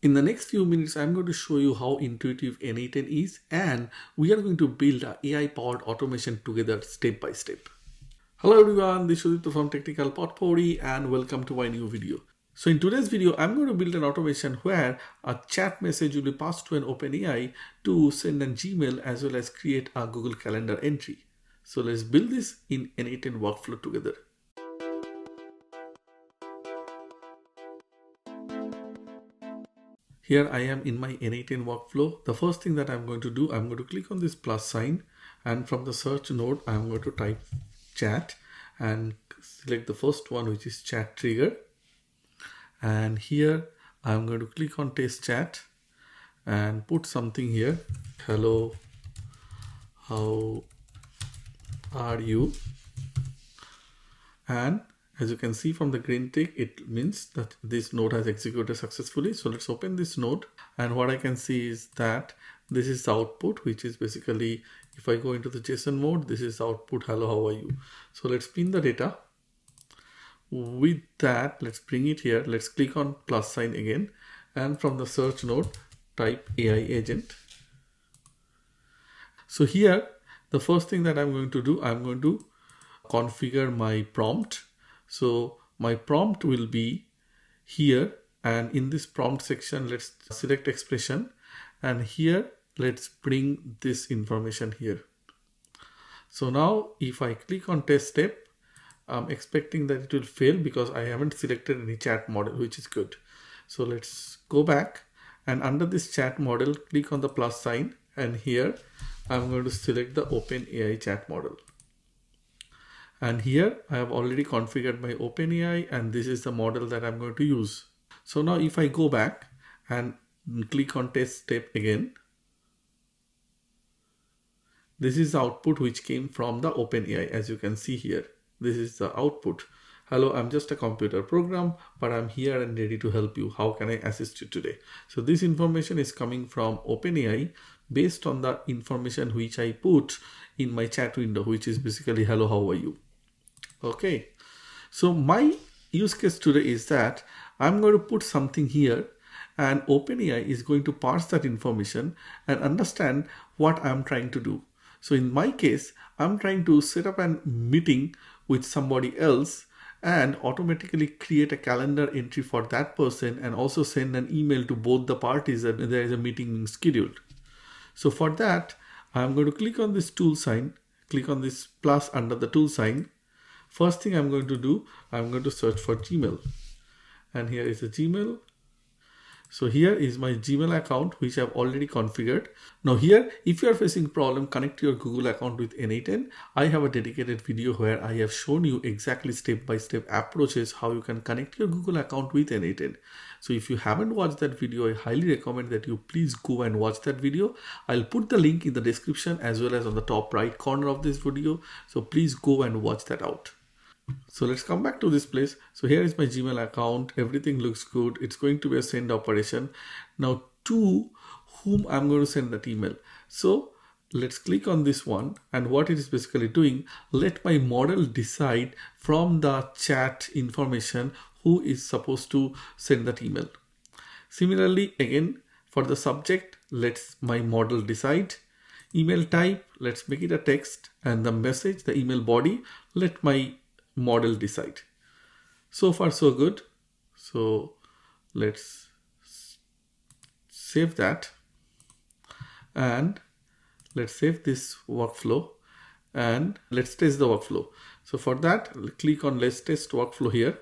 In the next few minutes, I'm going to show you how intuitive n8n is, and we are going to build an AI-powered automation together step by step. Hello everyone, this is Sudipta from Technical Potpourri and welcome to my new video. So in today's video, I'm going to build an automation where a chat message will be passed to an OpenAI to send an Gmail as well as create a Google Calendar entry. So let's build this in n8n workflow together. Here I am in my n8n workflow. The first thing that I'm going to do, I'm going to click on this plus sign, and from the search node, I'm going to type chat and select the first one, which is chat trigger. And here I'm going to click on test chat and put something here. Hello, how are you? And as you can see from the green tick, it means that this node has executed successfully. So let's open this node, and what I can see is that this is the output, which is basically, if I go into the JSON mode, this is the output, hello, how are you? So let's pin the data. With that, let's bring it here. Let's click on plus sign again, and from the search node, type AI agent. So here, the first thing that I'm going to do, I'm going to configure my prompt. So my prompt will be here, and in this prompt section, let's select expression, and here let's bring this information here. So now if I click on test step, I'm expecting that it will fail because I haven't selected any chat model, which is good. So let's go back, and under this chat model, click on the plus sign, and here I'm going to select the OpenAI chat model. And here I have already configured my OpenAI, and this is the model that I'm going to use. So now if I go back and click on test step again, this is the output which came from the OpenAI. As you can see here, this is the output. Hello, I'm just a computer program, but I'm here and ready to help you. How can I assist you today? So this information is coming from OpenAI based on the information which I put in my chat window, which is basically, hello, how are you? Okay, so my use case today is that I'm going to put something here, and OpenAI is going to parse that information and understand what I'm trying to do. So in my case, I'm trying to set up a meeting with somebody else and automatically create a calendar entry for that person, and also send an email to both the parties that there is a meeting being scheduled. So for that, I'm going to click on this tool sign, click on this plus under the tool sign. First thing I'm going to do, I'm going to search for Gmail, and here is the Gmail. So here is my Gmail account, which I've already configured. Now here, if you are facing problem, connect your Google account with n8n. I have a dedicated video where I have shown you exactly step-by-step approaches how you can connect your Google account with n8n. So if you haven't watched that video, I highly recommend that you please go and watch that video. I'll put the link in the description as well as on the top right corner of this video. So please go and watch that out. So let's come back to this place. So here is my Gmail account. Everything looks good. It's going to be a send operation. Now to whom I'm going to send that email. So let's click on this one, and what it is basically doing, let my model decide from the chat information who is supposed to send that email. Similarly, again, for the subject, let's my model decide. Email type, let's make it a text, and the message, the email body, let my model decide. So far so good. So let's save that, and let's save this workflow, and let's test the workflow. So for that, click on let's test workflow here,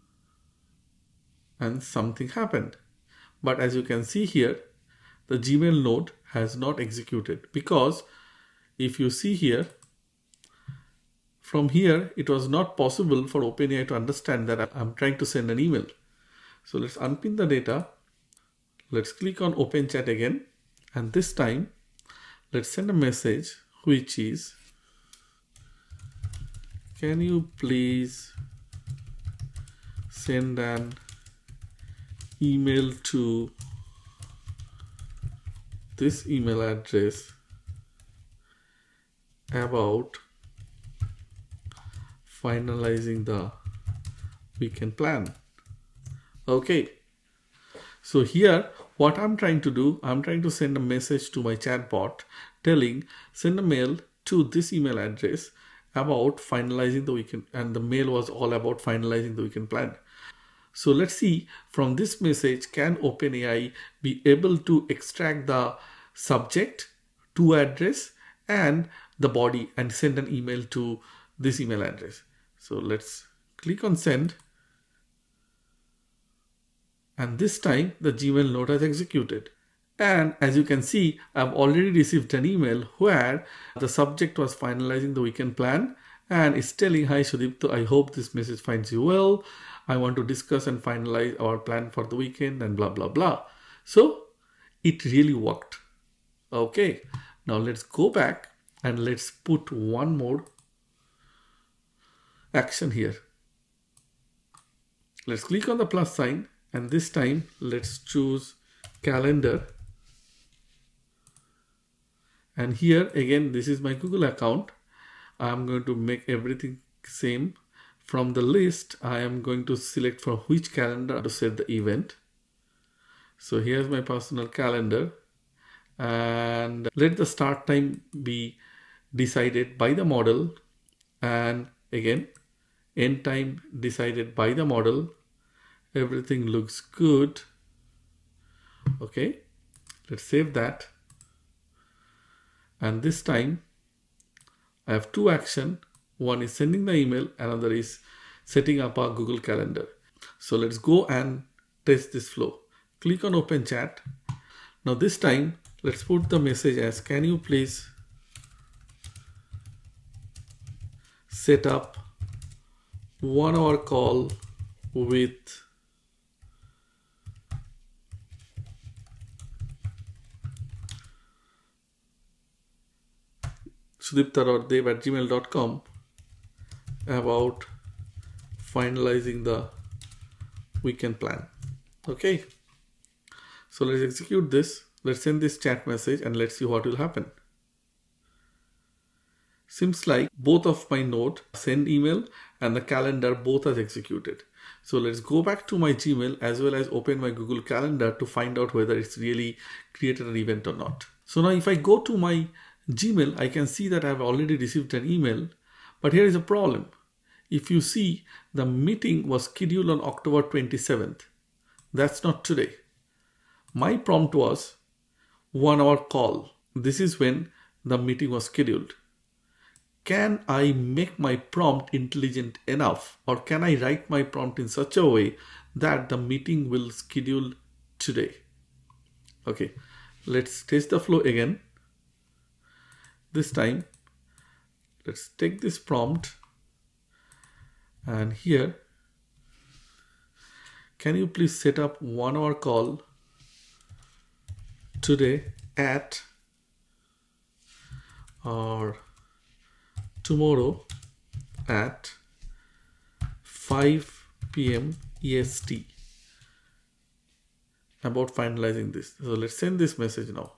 and something happened. But as you can see here, the Gmail node has not executed, because if you see here, from here, it was not possible for OpenAI to understand that I'm trying to send an email. So let's unpin the data. Let's click on open chat again. And this time, let's send a message, which is, can you please send an email to this email address about finalizing the weekend plan. Okay, so here what I'm trying to do, I'm trying to send a message to my chatbot telling send a mail to this email address about finalizing the weekend, and the mail was all about finalizing the weekend plan. So let's see from this message, can OpenAI be able to extract the subject to address and the body and send an email to this email address. So let's click on send. And this time the Gmail note has executed. And as you can see, I've already received an email where the subject was finalizing the weekend plan and it's telling, hi Sudipta, I hope this message finds you well. I want to discuss and finalize our plan for the weekend and blah, blah, blah. So it really worked. Okay, now let's go back and let's put one more action here. Let's click on the plus sign, and this time let's choose calendar. And here again, this is my Google account. I'm going to make everything same. From the list, I am going to select from which calendar to set the event. So here's my personal calendar, and let the start time be decided by the model, and again end time decided by the model. Everything looks good. Okay, let's save that. And this time I have two actions. One is sending the email, another is setting up our Google Calendar. So let's go and test this flow. Click on Open Chat. Now this time let's put the message as, can you please set up 1 hour call with sudipta.dev@gmail.com about finalizing the weekend plan. Okay, so let's execute this. Let's send this chat message and let's see what will happen. Seems like both of my note, send email and the calendar, both are executed. So let's go back to my Gmail as well as open my Google Calendar to find out whether it's really created an event or not. So now if I go to my Gmail, I can see that I've already received an email, but here is a problem. If you see, the meeting was scheduled on October 27th. That's not today. My prompt was 1 hour call. This is when the meeting was scheduled. Can I make my prompt intelligent enough, or can I write my prompt in such a way that the meeting will schedule today? Okay, let's test the flow again. This time, let's take this prompt, and here, can you please set up 1 hour call today at or tomorrow at 5 p.m. EST about finalizing this. So let's send this message now.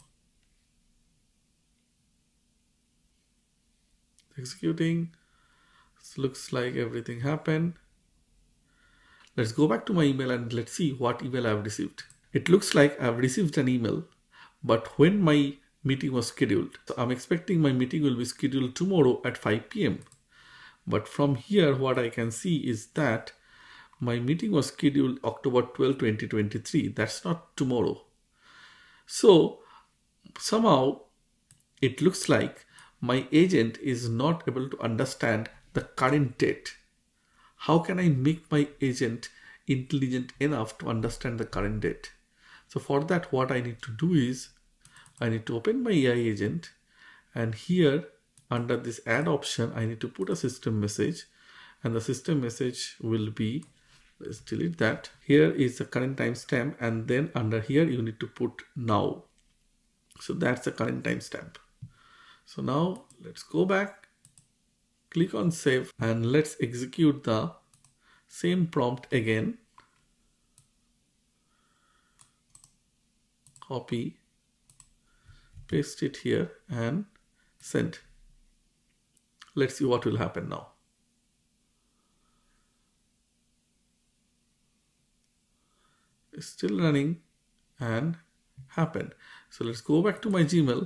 Executing. Looks like everything happened. Let's go back to my email and let's see what email I've received. It looks like I've received an email, but when my meeting was scheduled. So I'm expecting my meeting will be scheduled tomorrow at 5 p.m. But from here, what I can see is that my meeting was scheduled October 12, 2023. That's not tomorrow. So somehow it looks like my agent is not able to understand the current date. How can I make my agent intelligent enough to understand the current date? So for that, what I need to do is I need to open my AI agent, and here under this add option, I need to put a system message, and the system message will be, let's delete that. Here is the current timestamp, and then under here you need to put now. So that's the current timestamp. So now let's go back, click on save, and let's execute the same prompt again. Copy, paste it here and send. Let's see what will happen now. It's still running, and happened. So let's go back to my Gmail,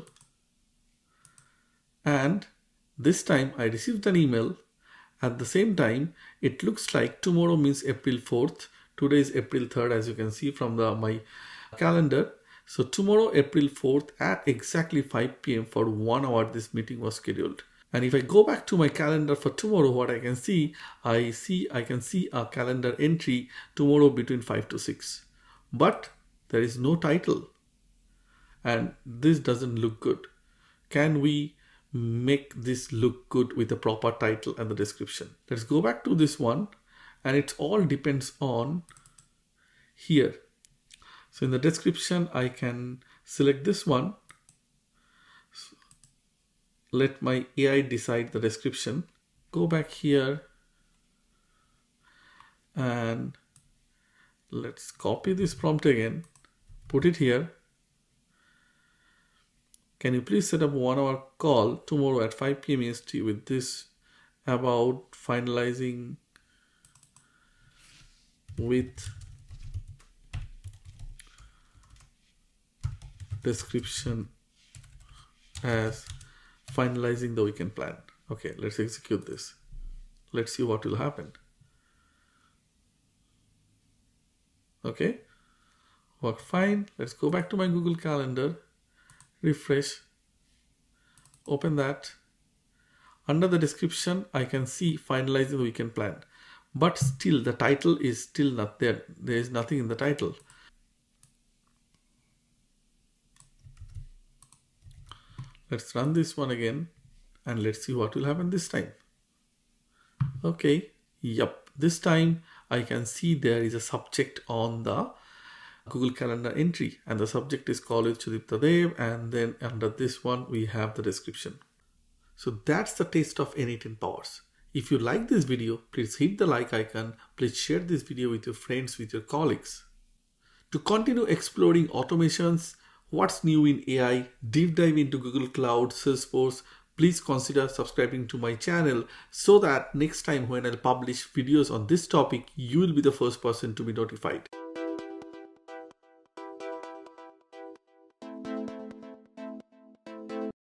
and this time I received an email. At the same time, it looks like tomorrow means April 4th. Today is April 3rd, as you can see from my calendar. So tomorrow, April 4th at exactly 5 p.m. for 1 hour, this meeting was scheduled. And if I go back to my calendar for tomorrow, what I can see, I can see a calendar entry tomorrow between 5 to 6. But there is no title. And this doesn't look good. Can we make this look good with a proper title and the description? Let's go back to this one, and it all depends on here. So in the description, I can select this one. Let my AI decide the description. Go back here and let's copy this prompt again, put it here. Can you please set up 1 hour call tomorrow at 5 p.m. EST with this about finalizing with description as finalizing the weekend plan. Okay, let's execute this. Let's see what will happen. Okay, worked fine. Let's go back to my Google Calendar. Refresh, open that. Under the description, I can see finalizing the weekend plan, but still the title is still not there. There is nothing in the title. Let's run this one again and let's see what will happen this time. Okay, yep, this time I can see there is a subject on the Google Calendar entry, and the subject is College Sudipta Dev, and then under this one we have the description. So that's the taste of n8n powers. If you like this video, please hit the like icon. Please share this video with your friends, with your colleagues. To continue exploring automations, what's new in AI, deep dive into Google Cloud, Salesforce, please consider subscribing to my channel so that next time when I'll publish videos on this topic, you will be the first person to be notified.